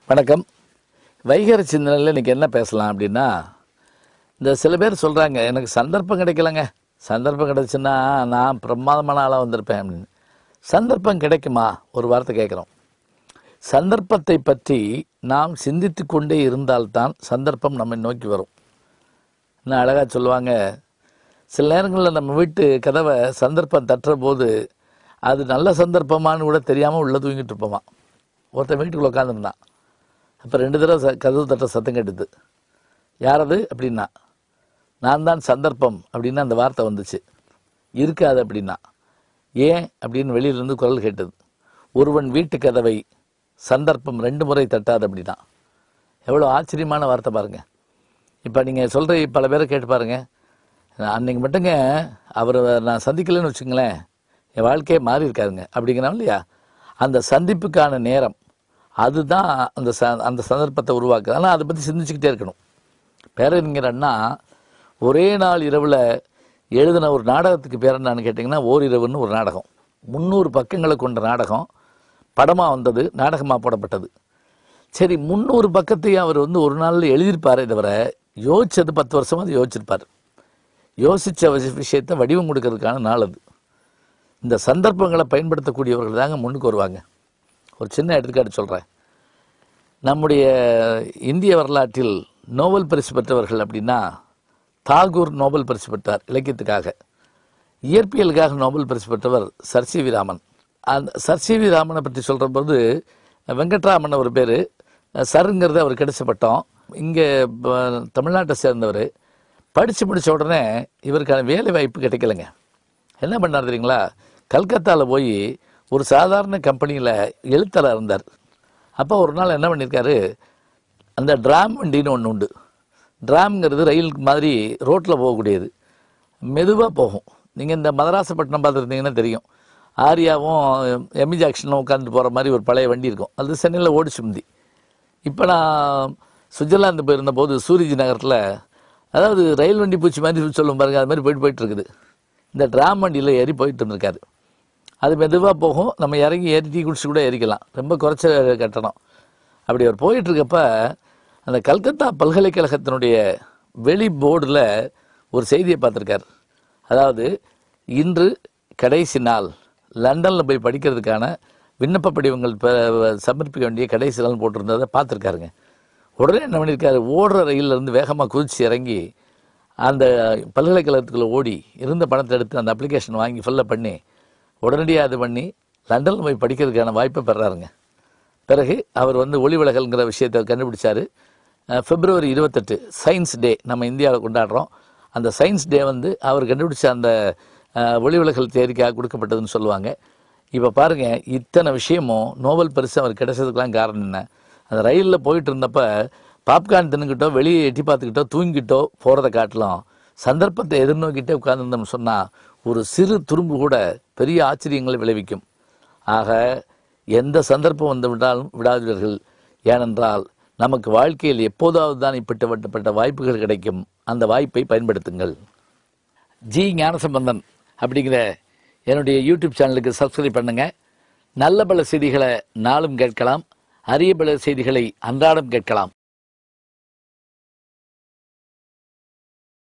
வணக்கம். வைகரை சிந்தனையில் இன்றைக்கி என்ன பேசலாம் அப்படின்னா, இந்த சில பேர் சொல்கிறாங்க, எனக்கு சந்தர்ப்பம் கிடைக்கலங்க, சந்தர்ப்பம் கிடைச்சுன்னா நான் பிரமாதமான ஆளாக வந்திருப்பேன் அப்படின்னு. சந்தர்ப்பம் கிடைக்குமா? ஒரு வார்த்தை கேட்குறோம். சந்தர்ப்பத்தை பற்றி நாம் சிந்தித்து கொண்டே இருந்தால்தான் சந்தர்ப்பம் நம்மை நோக்கி வரும். இன்னும் அழகாக சொல்லுவாங்க, சில நேரங்களில் நம்ம வீட்டு கதவை சந்தர்ப்பம் தட்டுற போது அது நல்ல சந்தர்ப்பமானு கூட தெரியாமல் உள்ளே தூங்கிட்டு இருப்போமா. ஒருத்தன் வீட்டுக்குள்ளே உட்காந்துருந்தான். அப்போ 2 தடவை கதவு தட்ட சத்தம் கேட்டுது. யாரது அப்படின்னா, நான் தான் சந்தர்ப்பம் அப்படின்னு அந்த வார்த்தை வந்துச்சு. இருக்காது அப்படின்னா, ஏன் அப்படின்னு வெளியிலேருந்து குரல் கேட்டது. ஒருவன் வீட்டு கதவை சந்தர்ப்பம் 2 முறை தட்டாது அப்படின்னா. எவ்வளோ ஆச்சரியமான வார்த்தை பாருங்கள். இப்போ நீங்கள் சொல்கிற பல பேரை கேட்டு பாருங்கள். அன்றைக்கி மட்டுங்க அவரை நான் சந்திக்கலைன்னு வச்சுங்களேன், என் வாழ்க்கையே மாறி இருக்காருங்க அப்படிங்கிறான் இல்லையா. அந்த சந்திப்புக்கான நேரம் அதுதான் அந்த சந்தர்ப்பத்தை உருவாக்குது. ஆனால் அதை பற்றி சிந்திச்சுக்கிட்டே இருக்கணும். பேரறிஞர் அண்ணா ஒரே நாள் இரவில் எழுதின ஒரு நாடகத்துக்கு பேர் என்னன்னு கேட்டிங்கன்னா, ஓரிரவுன்னு ஒரு நாடகம். 300 பக்கங்களை கொண்ட நாடகம். படமாக வந்தது, நாடகமாக போடப்பட்டது. சரி, 300 பக்கத்தையும் அவர் ஒரு நாளில் எழுதியிருப்பாரே தவிர யோசித்தது 10 வருஷமாக அது யோசிச்சிருப்பார். யோசித்த விஷயத்தை வடிவம் கொடுக்கறதுக்கான நாள் அது. இந்த சந்தர்ப்பங்களை பயன்படுத்தக்கூடியவர்கள் தாங்க முன்னுக்கு வருவாங்க. ஒரு சின்ன எடுத்துக்காட்டு சொல்கிறேன். நம்முடைய இந்திய வரலாற்றில் நோபல் பரிசு பெற்றவர்கள் அப்படின்னா, தாகூர் நோபல் பரிசு பெற்றார் இலக்கியத்துக்காக. இயற்பியலுக்காக நோபல் பரிசு பெற்றவர் சர் சி வி ராமன். அந்த சர் சி வி ராமனை பற்றி சொல்கிற போது வெங்கட்ராமன் ஒரு பேர். சருங்கிறது அவர் கிடைச்ச பட்டம். இங்கே தமிழ்நாட்டை சேர்ந்தவர். படித்து முடித்த உடனே இவருக்கான வேலை வாய்ப்பு கிடைக்கலைங்க. என்ன பண்ணார் தெரியுங்களா? கல்கத்தாவில் போய் ஒரு சாதாரண கம்பெனியில் எழுத்தராக இருந்தார். அப்போ ஒரு நாள் என்ன பண்ணியிருக்காரு, அந்த டிராம் வண்டின்னு ஒன்று உண்டு. டிராம்ங்கிறது ரயில் மாதிரி ரோட்டில் போகக்கூடியது, மெதுவாக போகும். நீங்கள் இந்த மதராசப்பட்டினம் பார்த்துருந்தீங்கன்னா தெரியும். ஆரியாவும் எம்மி ஜாக்சனும் உட்காந்து போகிற மாதிரி ஒரு பழைய வண்டி இருக்கும். அது சென்னையில் ஓடிச்சு முந்தி. இப்போ நான் சுவிட்சர்லாந்து போயிருந்த போது சூரிஜி நகரத்தில், அதாவது ரயில் வண்டி பூச்சி மாதிரி சொல்லும் பாருங்கள், அது மாதிரி போயிட்டு இருக்குது. இந்த டிராம் வண்டியில் ஏறி போயிட்டு இருந்திருக்காரு. அது மெதுவாக போகும். நம்ம இறங்கி ஏறி டீ குடிச்சு கூட ஏறிக்கலாம், ரொம்ப குறைச்ச கட்டணம். அப்படி அவர் போயிட்டுருக்கப்ப அந்த கல்கத்தா பல்கலைக்கழகத்தினுடைய வெளி போர்டில் ஒரு செய்தியை பார்த்துருக்கார். அதாவது, இன்று கடைசி நாள், லண்டனில் போய் படிக்கிறதுக்கான விண்ணப்ப படிவங்கள் சமர்ப்பிக்க வேண்டிய கடைசி நாள் போட்டிருந்ததை பார்த்துருக்காருங்க. உடனே என்ன பண்ணியிருக்காரு, ஓடுற ரயிலிருந்து வேகமாக குதிச்சு இறங்கி அந்த பல்கலைக்கழகத்துக்குள்ளே ஓடி இருந்த பணத்தை எடுத்து அந்த அப்ளிகேஷன் வாங்கி ஃபில்லப் பண்ணி உடனடியாக அது பண்ணி லண்டனில் போய் படிக்கிறதுக்கான வாய்ப்பை பெறாருங்க. பிறகு அவர் ஒளி விலகல்ங்கிற விஷயத்தை கண்டுபிடிச்சார். February 28 சயின்ஸ் டே நம்ம இந்தியாவில் கொண்டாடுறோம். அந்த சயின்ஸ் டே அவர் கண்டுபிடிச்ச அந்த ஒளி விலகல் தேதிக்காக கொடுக்கப்பட்டதுன்னு சொல்லுவாங்க. இப்போ பாருங்கள், இத்தனை விஷயமும் நோபல் பரிசு அவர் கிடைச்சதுக்கெலாம் காரணம் என்ன? அந்த ரயிலில் போயிட்டு இருந்தப்போ பாப்கார்ன் தின்னுக்கிட்டோ வெளியே எட்டி பார்த்துக்கிட்டோ தூங்கிக்கிட்டோ போகிறத காட்டிலும் சந்தர்ப்பத்தை எதிர்நோக்கிட்டே உட்கார்ந்துருந்தோம்னு சொன்னால் ஒரு சிறு துரும்பு கூட பெரிய ஆச்சரியங்களை விளைவிக்கும். ஆக எந்த சந்தர்ப்பம் விட்டாலும் விடாதீர்கள். ஏனென்றால் நமக்கு வாழ்க்கையில் எப்போதாவது தான் இப்படிப்பட்ட வாய்ப்புகள் கிடைக்கும். அந்த வாய்ப்பை பயன்படுத்துங்கள். ஜி ஞானசம்பந்தன் அப்படிங்கிற என்னுடைய யூடியூப் சேனலுக்கு சப்ஸ்கிரைப் பண்ணுங்கள். நல்ல பல செய்திகளை நாளும் கேட்கலாம், அரிய பல செய்திகளை அன்றாடம் கேட்கலாம்.